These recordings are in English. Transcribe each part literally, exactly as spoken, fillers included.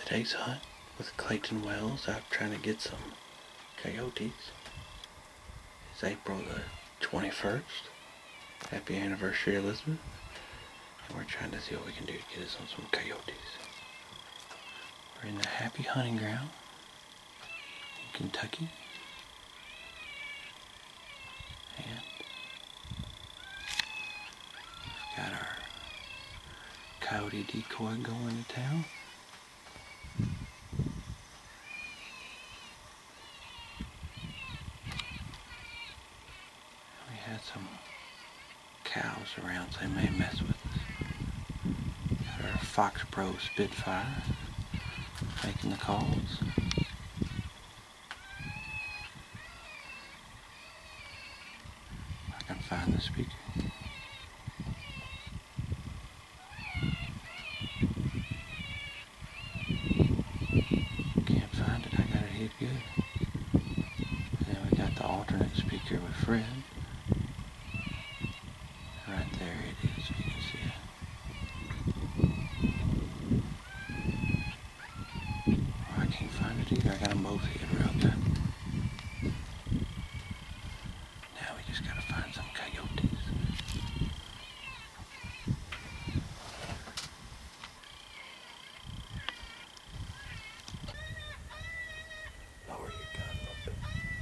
Today's hunt with Clayton Wells out trying to get some coyotes. It's April the twenty-first. Happy anniversary, Elizabeth. And we're trying to see what we can do to get us on some coyotes. We're in the happy hunting ground in Kentucky. And we've got our coyote decoy going to town. We had some cows around, so they may mess with us. Got our Fox Pro Spitfire making the calls. I can find the speaker. Can't find it, I got it hit good. And then we got the alternate speaker with Fred. Right there it is, you can see it. Oh, I can't find it either, I got them both hit real good. Now we just gotta find some coyotes. Lower your gun a little bit.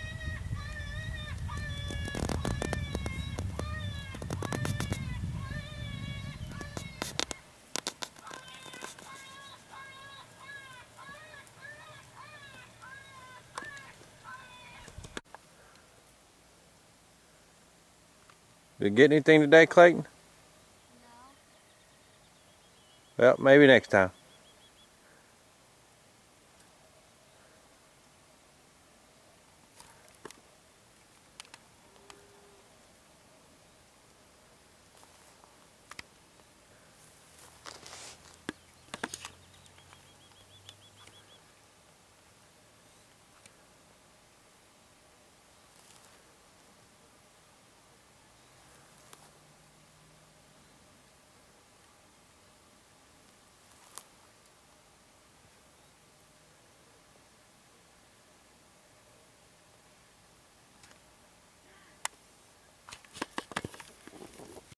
Did you get anything today, Clayton? No. Well, maybe next time.